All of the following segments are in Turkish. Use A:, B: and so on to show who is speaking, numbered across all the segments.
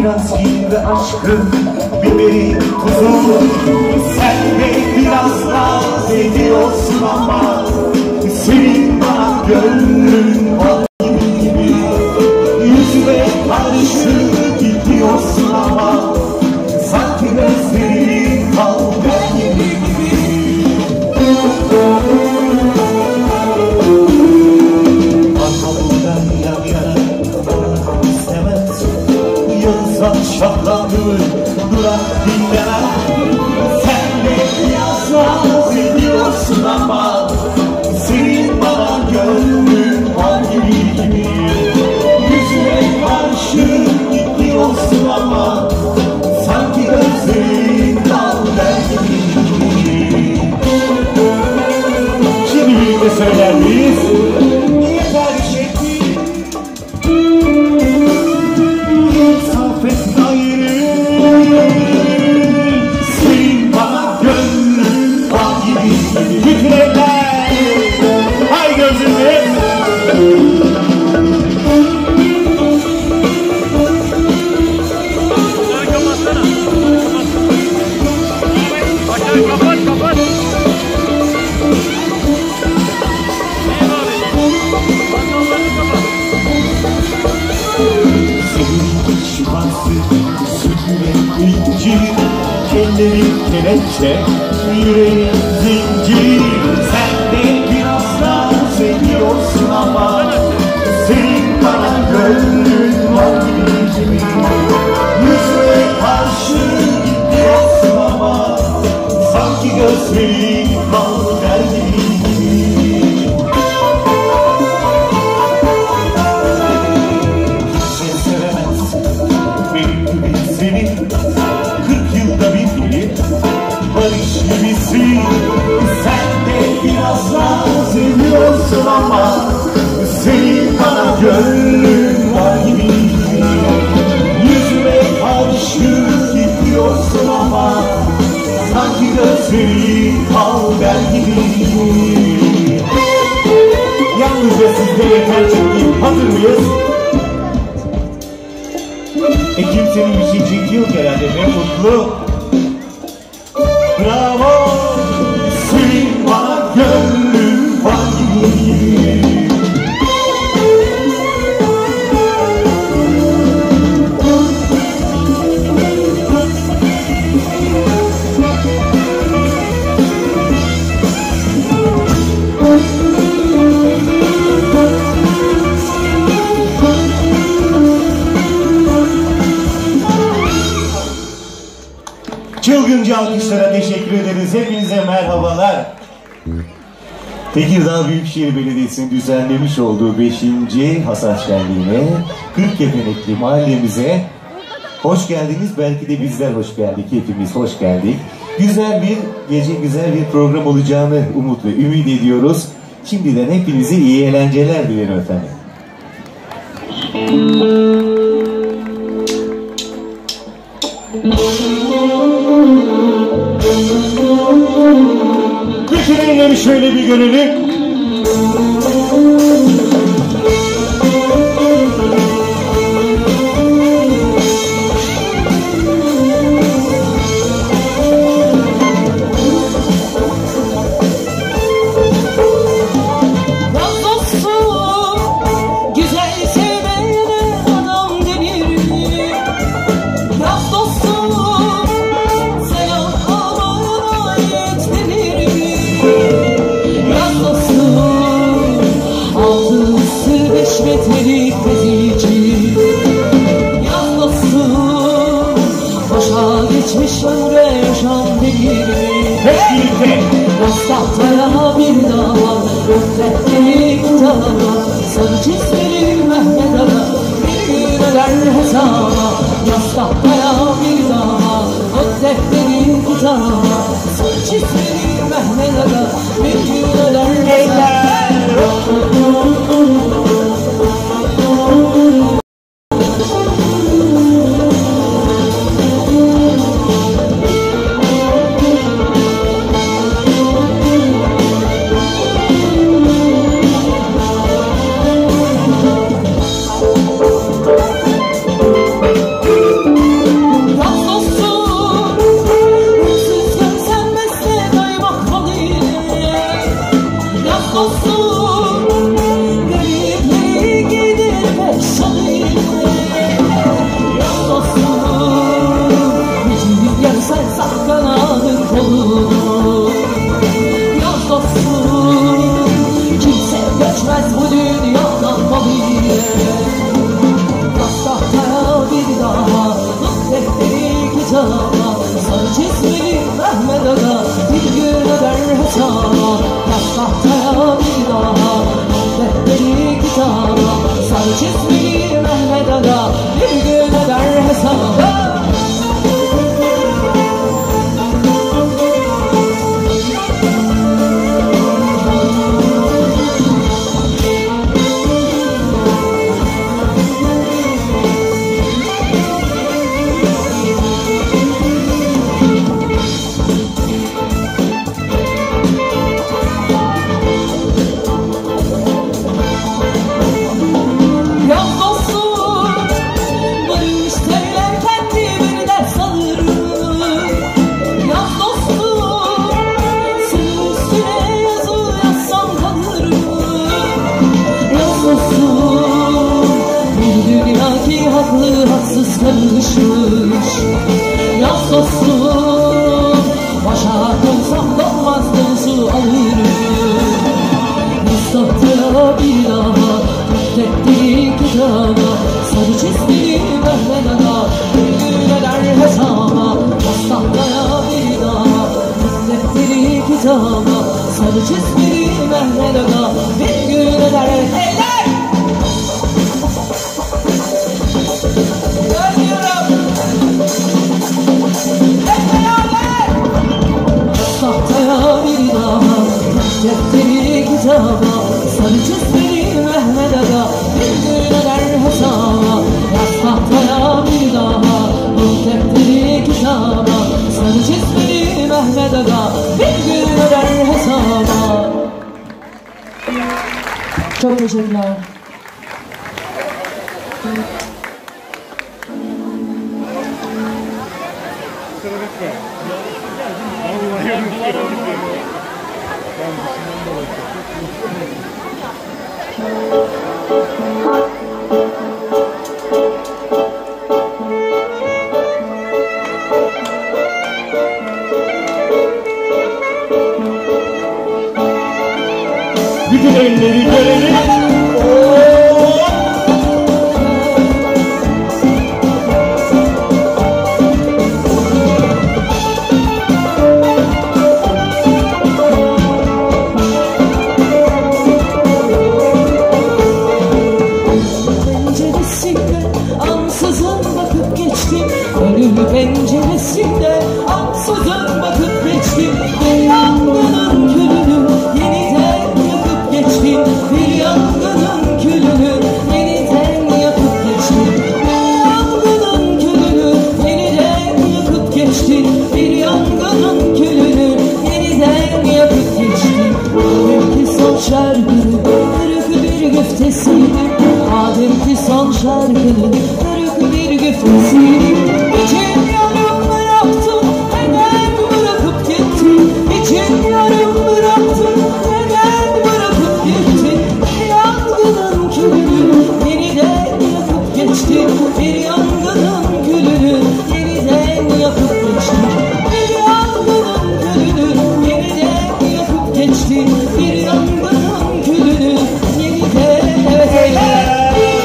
A: biraz gibi aşkım, biberi tuzum. Sen de biraz naz ediyorsun ama senin bana gönlün var gibi. Yüzüme karşı gidiyorsun ama sanki gözlerin kalber gibi. Arkamdan yan yana olmak istemez. Yılsan şaplanır durak dinleme. Sen de biraz naz ediyorsun ama senin bana gönlün var gibi. Yüzüme karşı gidiyorsun ama sanki gözlerin kalber gibi. Şimdi birlikte söyler miyiz? Niye tercih ettin? İnsaf et gayrı. Senin bana gönlün var gibi. Bütün eller hay gözünü.
B: Kapat.
A: Senin şifası sütüne inci, ellerin kelepçe, yüreğin zincir. Sen de biraz naz ediyorsun ama senin bana gönlün var gibi. Yüzüme karşı gidiyorsun ama sanki gözlerin kalber gibi. Kimse sevemez benim gibi seni. 40 yılda bir biri barış gibisin. Sen de biraz naz ediyorsun ama senin bana gönlün var gibi. Yüzüme karşı gidiyorsun ama sanki gözlerin kalber gibi. Yalnızca sizde yeter çekeyim. Hazır mıyız? Kimsenin bir şey çekiyor herhalde. Ne mutlu. Bravo. Senin bana gönlün var gibi. Çılgınca alkışlara teşekkür ederiz. Hepinize merhabalar. Tekirdağ Büyükşehir Belediyesi'nin düzenlemiş olduğu 5. Hasat Şenliği'ne, Kırkkepenekli mahallemize hoş geldiniz. Belki de bizler hoş geldik. Hepimiz hoş geldik. Güzel bir gece, güzel bir program olacağını umut ve ümit ediyoruz. Şimdiden hepinize iyi eğlenceler dilerim efendim. Bütün elleri şöyle bir görelim.
C: Tahtaya bir dava, öfletlik dava, sarı çizmeli Mehmet Ağa, bir gün öder hesaba. Yaz tahtaya bir dava, öfletlik dava, sarı çizmeli Mehmet Ağa, bir gün öder hesaba. haksız karışmış. Yaz dostum, başa koysam donmazdı su alırım. Mustafta'ya bir daha Müddetli kitaba sarı çizgili Mehmet Ağa bir gün eder hesaba. Mustafta'ya bir daha Müddetli kitaba sarı çizgili Mehmet Ağa bir gün eder hesaba. Tahtaya bir daha defteri kitaba sarı çizmeli Mehmet Ağa bir gün eder hesaba. Yaz tahtaya bir daha defteri kitaba sarı çizmeli Mehmet Ağa bir gün eder hesaba. Çok teşekkürler.
A: Bütün elleri görelim.
C: Penceresinde ansızın bakıp geçtim. Bir yangının külünü yeniden yakıp geçtim. Bir yangının külünü yeniden yakıp geçtim. Bir yangının külünü yeniden yakıp geçtim. Bir yangının külünü yeniden yakıp geçtim. Ademki son şarkının kırık bir güftesiydi. Ademki son şarkının kırık bir güftesiydi. İçim yarım bıraktın, neden bırakıp gittin? İçim yarım bıraktın, neden bırakıp gittin? Bir yangının külünü yeniden yakıp geçtin. Bir yangının külünü yeniden yakıp geçtin. Bir yangının külünü yeniden yakıp geçtin. Bir yangının külünü yeniden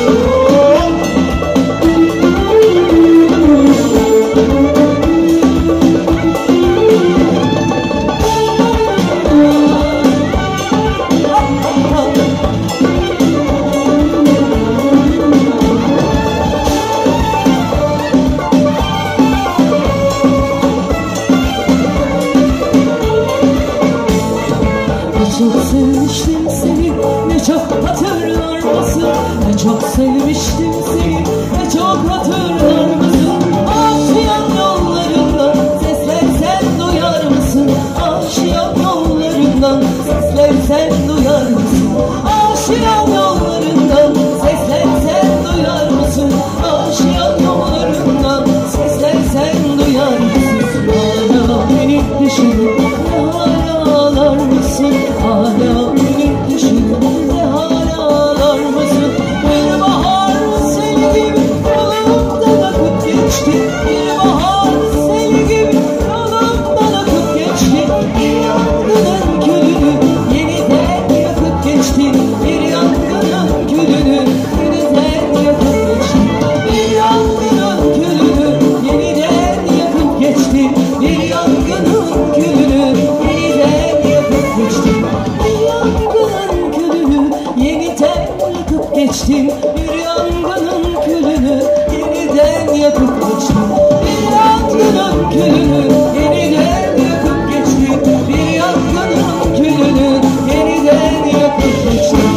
C: çok sevmiştim seni, ne çok hatırlar mısın? Ne çok sevmiştim seni, ne çok hatırlar mısın? Aşiyan yollarından sesler sen duyar mısın? Aşiyan yollarından sesler sen duyar mısın? Aşiyan yollarından sesler sen duyar mısın? Aşiyan yollarından sesler sen duyar mısın? Hala beni düşünüp hala ağlar mısın? Hala beni düşünüp ne hala ağlar mısın? Bir bahar seni gibi yolumdan akıp geçti. Bir bahar seni gibi yolumdan akıp geçti. Bir yangının külünü yeniden yakıp geçti. Bir yangının külünü yeniden yakıp geçti. Bir yangının külünü yeniden yakıp geçti. Bir yangının külünü yeniden yakıp geçti. Bir yangının külünü yeniden yakıp geçtim. Bir yangının külünü yeniden yakıp geçtim. Bir yangının külünü yeniden yakıp geçtim. Bir yangının külünü yeniden yakıp geçtim.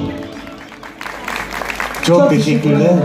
A: Çok teşekkürler.